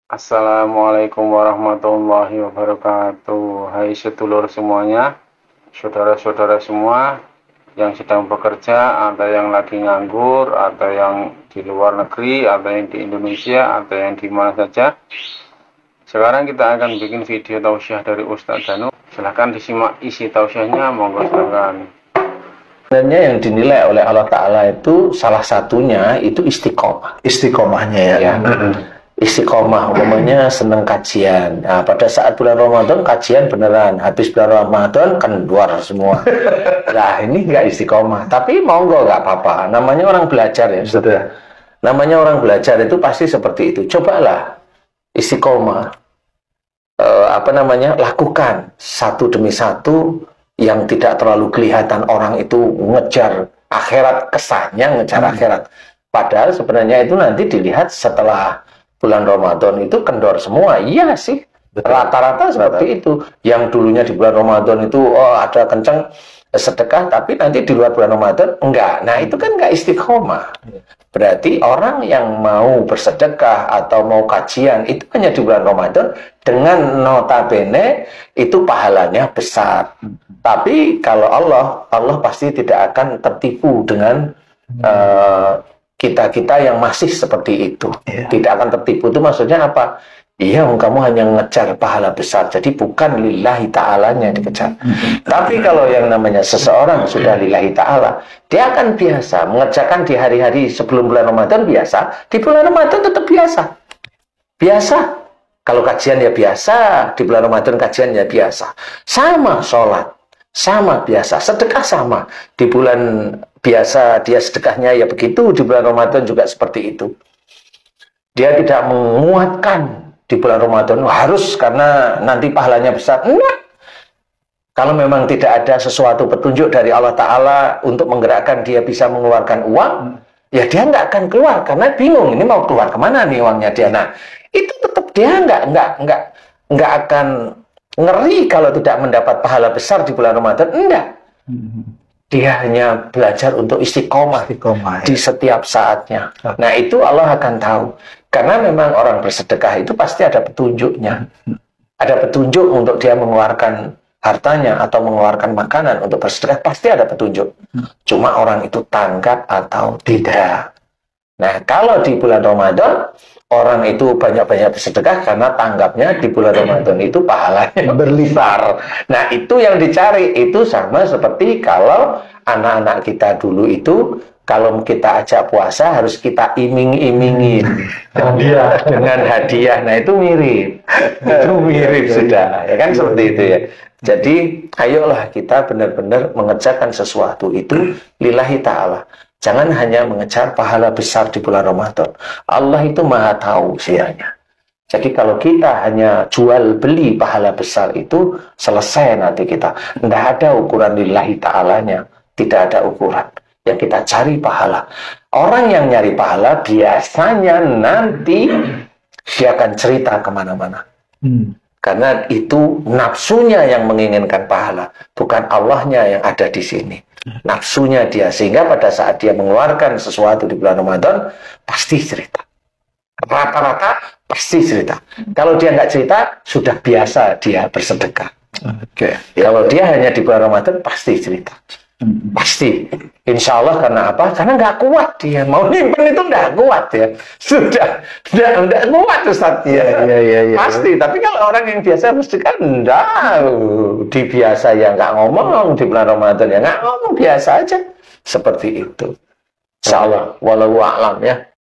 Assalamualaikum warahmatullahi wabarakatuh. Hai sedulur semuanya, saudara-saudara semua yang sedang bekerja, atau yang lagi nganggur, atau yang di luar negeri, atau yang di Indonesia, atau yang di mana saja. Sekarang kita akan bikin video tausiah dari Ustadz Danu. Silahkan disimak isi tausiahnya, monggo silakan. Sebenarnya yang dinilai oleh Allah Ta'ala itu salah satunya itu istiqomah. Istiqomahnya ya. Ya. Istiqomah, umumnya senang kajian. Nah, pada saat bulan Ramadan kajian beneran, habis bulan Ramadan kan keluar semua. Nah, ini nggak istiqomah, tapi monggo nggak apa-apa. Namanya orang belajar ya. Sudah. Namanya orang belajar itu pasti seperti itu. Cobalah istiqomah. Lakukan satu demi satu yang tidak terlalu kelihatan orang itu ngejar akhirat, kesannya ngejar akhirat. Padahal sebenarnya itu nanti dilihat setelah bulan Ramadan itu kendor semua. Iya sih, rata-rata seperti itu. Yang dulunya di bulan Ramadan itu ada kenceng sedekah, tapi nanti di luar bulan Ramadan enggak. Nah, itu kan enggak istiqomah. Berarti orang yang mau bersedekah atau mau kajian itu hanya di bulan Ramadan, dengan notabene itu pahalanya besar. Tapi kalau Allah pasti tidak akan tertipu dengan kita-kita yang masih seperti itu. Tidak akan tertipu. Itu maksudnya apa? Iya, kamu hanya ngejar pahala besar, jadi bukan lillahi ta'alanya dikejar. Tapi kalau yang namanya seseorang sudah lillahi ta'ala, dia akan biasa mengerjakan di hari-hari sebelum bulan Ramadan biasa, di bulan Ramadan tetap biasa. Biasa. Kalau kajian ya biasa, di bulan Ramadan kajian ya biasa. Sama sholat, sama biasa, sedekah sama. Di bulan biasa dia sedekahnya ya begitu, di bulan Ramadan juga seperti itu. Dia tidak menguatkan di bulan Ramadan harus karena nanti pahalanya besar. Enggak. Kalau memang tidak ada sesuatu petunjuk dari Allah Ta'ala untuk menggerakkan dia bisa mengeluarkan uang, ya dia nggak akan keluar karena bingung ini mau keluar kemana nih uangnya dia. Nah, itu tetap dia nggak akan ngeri kalau tidak mendapat pahala besar di bulan Ramadan. Enggak. Dia hanya belajar untuk istiqomah di setiap saatnya. Nah, itu Allah akan tahu. Karena memang orang bersedekah itu pasti ada petunjuknya. Ada petunjuk untuk dia mengeluarkan hartanya atau mengeluarkan makanan untuk bersedekah, pasti ada petunjuk. Cuma orang itu tanggap atau tidak. Nah, kalau di bulan Ramadan, orang itu banyak-banyak bersedekah karena tanggapnya di bulan Ramadan itu pahalanya berlimpah. Nah, itu yang dicari. Itu sama seperti kalau anak-anak kita dulu itu, kalau kita ajak puasa harus kita iming-imingin dengan hadiah. Nah, itu mirip. Itu mirip sudah. Ya kan seperti itu ya. Jadi, ayolah kita benar-benar mengerjakan sesuatu itu lillahi ta'ala. Jangan hanya mengejar pahala besar di bulan Ramadan. Allah itu maha tahu sebenarnya. Jadi kalau kita hanya jual beli pahala besar itu, selesai nanti kita. Tidak ada ukuran lillahi ta'alanya. Tidak ada ukuran. Yang kita cari pahala. Orang yang nyari pahala biasanya nanti dia akan cerita kemana-mana. Karena itu nafsunya yang menginginkan pahala. Bukan Allahnya yang ada di sini. Nafsunya dia. Sehingga pada saat dia mengeluarkan sesuatu di bulan Ramadan, pasti cerita. Rata-rata pasti cerita. Kalau dia nggak cerita, sudah biasa dia bersedekah. Kalau dia hanya di bulan Ramadan, pasti cerita. Pasti. Insya Allah karena apa? Karena nggak kuat dia. Mau nyimpen itu nggak kuat ya. Sudah. Nggak kuat Ustaz. Ya. Pasti. Tapi kalau orang yang biasa bersedekah, enggak. Di biasa ya nggak ngomong. Di bulan Ramadan ya nggak ngomong. Biasa aja. Seperti itu. Insya Allah. Walau a'lam ya.